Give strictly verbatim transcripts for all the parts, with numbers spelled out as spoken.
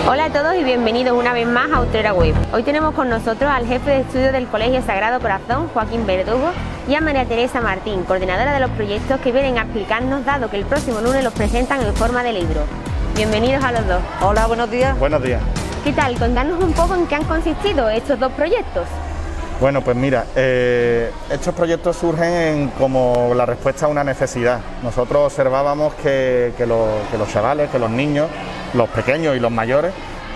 Hola a todos y bienvenidos una vez más a Utrera Web. Hoy tenemos con nosotros al jefe de estudio del Colegio Sagrado Corazón, Joaquín Verdugo, y a María Teresa Martín, coordinadora de los proyectos, que vienen a explicarnos, dado que el próximo lunes los presentan en forma de libro. Bienvenidos a los dos. Hola, buenos días. Buenos días. ¿Qué tal? Contarnos un poco en qué han consistido estos dos proyectos. Bueno, pues mira, eh, estos proyectos surgen como la respuesta a una necesidad. Nosotros observábamos que, que, los, que los chavales, que los niños, los pequeños y los mayores,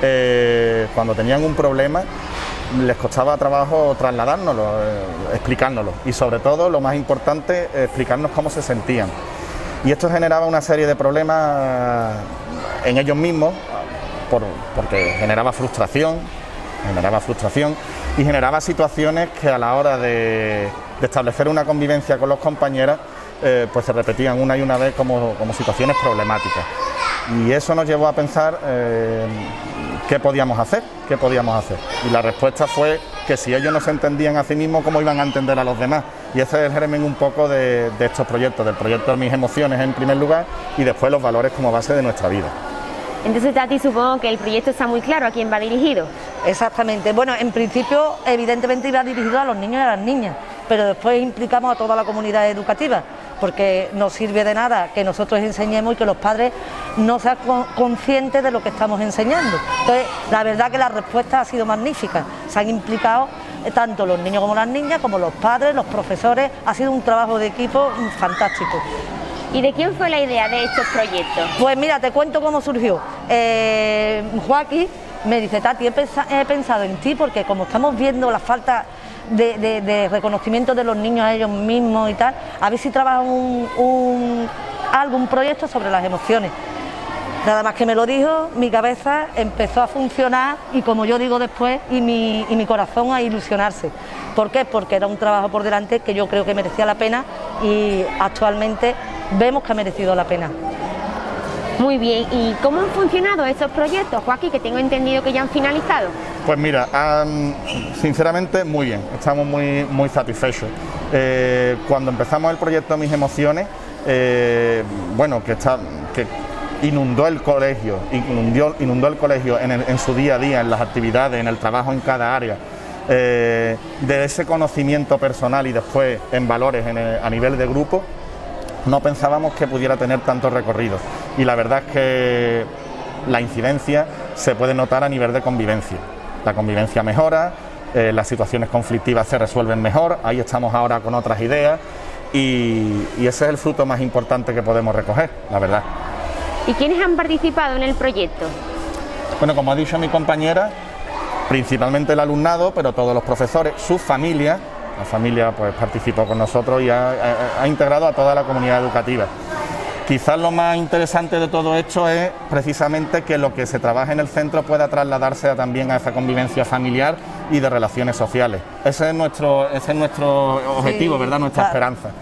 eh, cuando tenían un problema, les costaba trabajo trasladárnoslo, eh, explicárnoslo y sobre todo, lo más importante, explicarnos cómo se sentían. Y esto generaba una serie de problemas en ellos mismos, por, porque generaba frustración, generaba frustración y generaba situaciones que a la hora de, de establecer una convivencia con los compañeros, eh, pues se repetían una y una vez como, como situaciones problemáticas. Y eso nos llevó a pensar eh, qué podíamos hacer, qué podíamos hacer. Y la respuesta fue que si ellos no se entendían a sí mismos, ¿cómo iban a entender a los demás? Y ese es el germen un poco de, de estos proyectos, del proyecto de Mis Emociones en primer lugar y después los valores como base de nuestra vida. Entonces, Tati, supongo que el proyecto está muy claro a quién va dirigido. Exactamente. Bueno, en principio, evidentemente iba dirigido a los niños y a las niñas, pero después implicamos a toda la comunidad educativa, porque no sirve de nada que nosotros enseñemos y que los padres no sean conscientes de lo que estamos enseñando. Entonces, la verdad que la respuesta ha sido magnífica. Se han implicado tanto los niños como las niñas, como los padres, los profesores. Ha sido un trabajo de equipo fantástico. ¿Y de quién fue la idea de estos proyectos? Pues mira, te cuento cómo surgió. Eh, Joaquín me dice: Tati, he, pens he pensado en ti porque como estamos viendo la falta de, de, de reconocimiento de los niños a ellos mismos y tal, a ver si trabajan un, un, algo, un proyecto sobre las emociones. Nada más que me lo dijo, mi cabeza empezó a funcionar y, como yo digo después, y mi, y mi corazón a ilusionarse. ¿Por qué? Porque era un trabajo por delante que yo creo que merecía la pena y actualmente vemos que ha merecido la pena. Muy bien, ¿y cómo han funcionado estos proyectos, Joaquín, que tengo entendido que ya han finalizado? Pues mira, um, sinceramente muy bien, estamos muy, muy satisfechos. Eh, cuando empezamos el proyecto Mis Emociones, eh, bueno, que, está, que inundó el colegio, inundó, inundó el colegio en, el, en su día a día, en las actividades, en el trabajo en cada área, eh, de ese conocimiento personal y después en valores en el, a nivel de grupo, no pensábamos que pudiera tener tanto recorrido y la verdad es que la incidencia se puede notar a nivel de convivencia. La convivencia mejora, eh, las situaciones conflictivas se resuelven mejor, ahí estamos ahora con otras ideas y, y ese es el fruto más importante que podemos recoger, la verdad. ¿Y quiénes han participado en el proyecto? Bueno, como ha dicho mi compañera, principalmente el alumnado, pero todos los profesores, sus familias. La familia pues participó con nosotros y ha, ha, ha integrado a toda la comunidad educativa. Quizás lo más interesante de todo esto es precisamente que lo que se trabaja en el centro pueda trasladarse a, también a esa convivencia familiar y de relaciones sociales. Ese es nuestro, ese es nuestro objetivo, sí, ¿verdad? Nuestra claro. esperanza.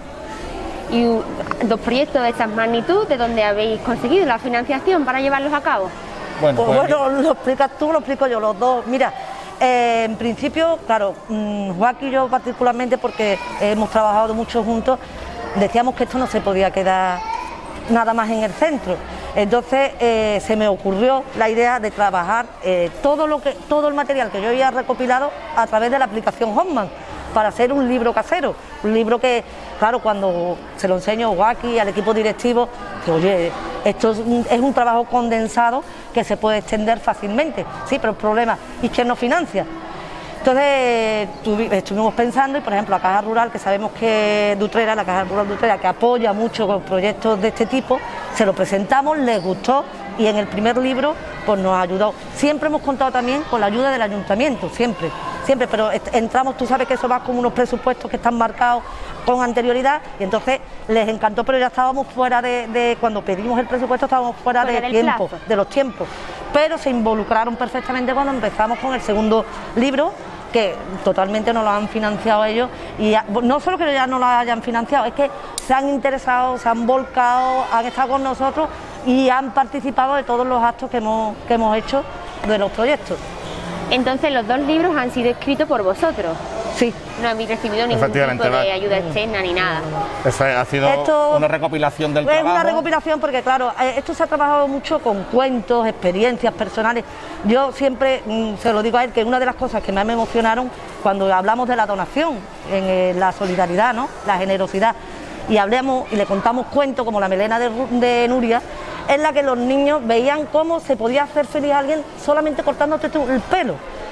Y dos proyectos de esta magnitud, ¿de dónde habéis conseguido la financiación para llevarlos a cabo? Bueno, pues, pues bueno, lo explicas tú, lo explico yo, los dos. Mira, Eh, en principio, claro, Joaquín y yo particularmente, porque hemos trabajado mucho juntos, decíamos que esto no se podía quedar nada más en el centro. Entonces eh, se me ocurrió la idea de trabajar eh, todo, lo que, todo el material que yo había recopilado a través de la aplicación Hoffman para hacer un libro casero, un libro que, claro, cuando se lo enseño a Joaquín, al equipo directivo, que oye, esto es un, es un trabajo condensado que se puede extender fácilmente, sí, pero el problema es que no financia. Entonces estuvimos pensando y, por ejemplo, la Caja Rural, que sabemos que de Utrera, la Caja Rural de Utrera, que apoya mucho con proyectos de este tipo, se lo presentamos, les gustó y en el primer libro pues nos ayudó. Siempre hemos contado también con la ayuda del ayuntamiento, siempre, siempre, pero entramos, tú sabes que eso va con unos presupuestos que están marcados con anterioridad y entonces les encantó, pero ya estábamos fuera de, de cuando pedimos el presupuesto estábamos fuera, fuera de tiempo, plazo. de los tiempos, pero se involucraron perfectamente cuando empezamos con el segundo libro, que totalmente nos lo han financiado ellos y ya, no solo que ya no lo hayan financiado, es que se han interesado, se han volcado, han estado con nosotros y han participado de todos los actos que hemos, que hemos hecho de los proyectos. Entonces los dos libros han sido escritos por vosotros. Sí. No habéis recibido ningún tipo de va. ayuda externa ni nada. Eso ha sido esto una recopilación del es trabajo. Es una recopilación porque, claro, esto se ha trabajado mucho con cuentos, experiencias personales. Yo siempre mmm, se lo digo a él, que una de las cosas que más me emocionaron cuando hablamos de la donación, en eh, la solidaridad, ¿no? La generosidad, y hablamos y le contamos cuentos como La melena de, de Nuria, en la que los niños veían cómo se podía hacer feliz a alguien solamente cortándote el pelo.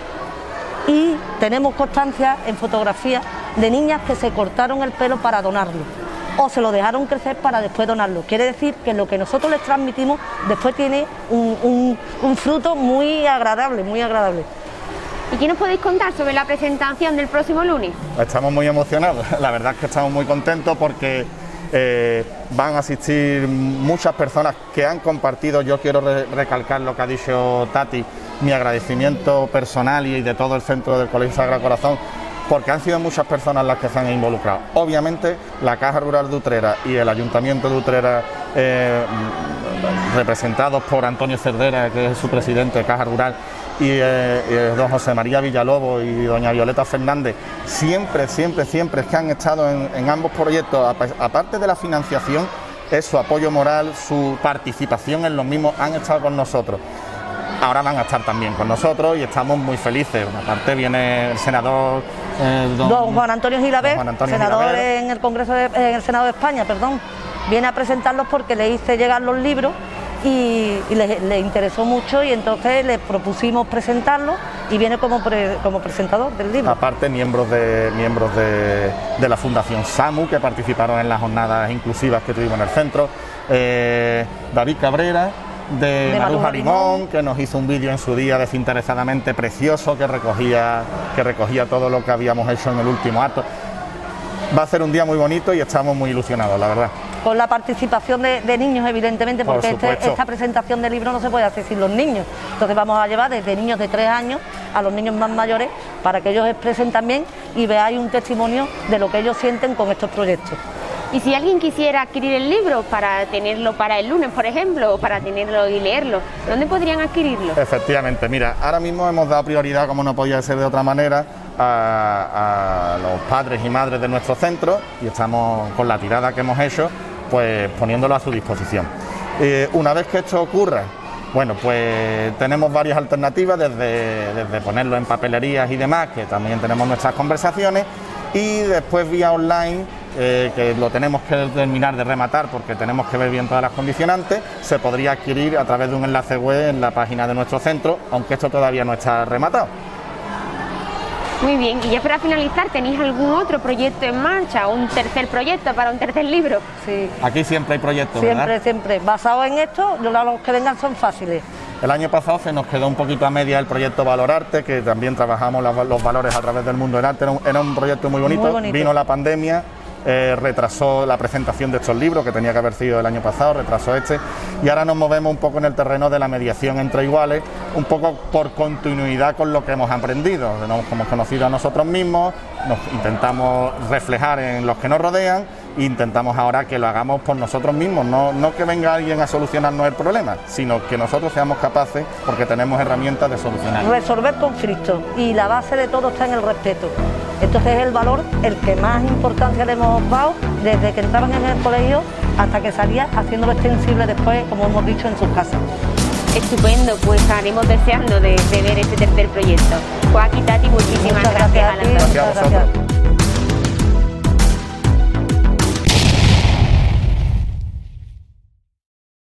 Y tenemos constancia en fotografías de niñas que se cortaron el pelo para donarlo o se lo dejaron crecer para después donarlo. Quiere decir que lo que nosotros les transmitimos después tiene un, un, un fruto muy agradable, muy agradable. ¿Y qué nos podéis contar sobre la presentación del próximo lunes? Estamos muy emocionados, la verdad es que estamos muy contentos porque eh, van a asistir muchas personas que han compartido. Yo quiero re recalcar lo que ha dicho Tati, mi agradecimiento personal y de todo el centro del Colegio Sagrado Corazón, porque han sido muchas personas las que se han involucrado. Obviamente la Caja Rural de Utrera y el Ayuntamiento de Utrera, eh, representados por Antonio Cerdera, que es su presidente de Caja Rural, y, eh, y don José María Villalobos y doña Violeta Fernández, siempre, siempre, siempre es que han estado en, en ambos proyectos, aparte de la financiación, es su apoyo moral, su participación en los mismos, han estado con nosotros. Ahora van a estar también con nosotros y estamos muy felices. Aparte viene el senador eh, don, don Juan Antonio Gilaver, senador Gilaver. en el Congreso de, en el Senado de España, perdón, viene a presentarlos porque le hice llegar los libros y, y le, le interesó mucho, y entonces le propusimos presentarlos y viene como, pre, como presentador del libro. Aparte miembros de miembros de, de la Fundación SAMU que participaron en las jornadas inclusivas que tuvimos en el centro, eh, David Cabrera, de, de Maruja Limón, Limón, que nos hizo un vídeo en su día desinteresadamente precioso que recogía, que recogía todo lo que habíamos hecho en el último acto. Va a ser un día muy bonito y estamos muy ilusionados, la verdad. Con la participación de, de niños, evidentemente, porque Por este, esta presentación de libro no se puede hacer sin los niños. Entonces vamos a llevar desde niños de tres años a los niños más mayores para que ellos expresen también y veáis un testimonio de lo que ellos sienten con estos proyectos. Y si alguien quisiera adquirir el libro para tenerlo para el lunes, por ejemplo, o para tenerlo y leerlo, ¿dónde podrían adquirirlo? Efectivamente, mira, ahora mismo hemos dado prioridad, como no podía ser de otra manera, a, a los padres y madres de nuestro centro, y estamos con la tirada que hemos hecho, pues poniéndolo a su disposición. Eh, una vez que esto ocurra, bueno, pues tenemos varias alternativas, desde, desde ponerlo en papelerías y demás, que también tenemos nuestras conversaciones, y después vía online, eh, que lo tenemos que terminar de rematar porque tenemos que ver bien todas las condicionantes, se podría adquirir a través de un enlace web en la página de nuestro centro, aunque esto todavía no está rematado. Muy bien, y ya para finalizar, ¿tenéis algún otro proyecto en marcha, un tercer proyecto para un tercer libro? Sí. Aquí siempre hay proyectos, Siempre, ¿verdad? siempre. Basado en esto, los que vengan son fáciles. El año pasado se nos quedó un poquito a media el proyecto Valorarte, que también trabajamos los valores a través del mundo del arte. Era un, era un proyecto muy bonito. muy bonito. Vino la pandemia, eh, retrasó la presentación de estos libros, que tenía que haber sido el año pasado, retrasó este. Y ahora nos movemos un poco en el terreno de la mediación entre iguales, un poco por continuidad con lo que hemos aprendido. Nos hemos conocido a nosotros mismos, nos intentamos reflejar en los que nos rodean, e intentamos ahora que lo hagamos por nosotros mismos, no, no que venga alguien a solucionarnos el problema, sino que nosotros seamos capaces, porque tenemos herramientas de solucionarlo. Resolver conflictos, y la base de todo está en el respeto. Entonces es el valor el que más importancia le hemos dado desde que entraban en el colegio hasta que salía, haciéndolo extensible después, como hemos dicho, en sus casas. Estupendo, pues estaremos deseando de, de ver este tercer proyecto. Joaquín, Tati, muchísimas Muchas gracias, gracias a a ti, las dos. Gracias a vosotros.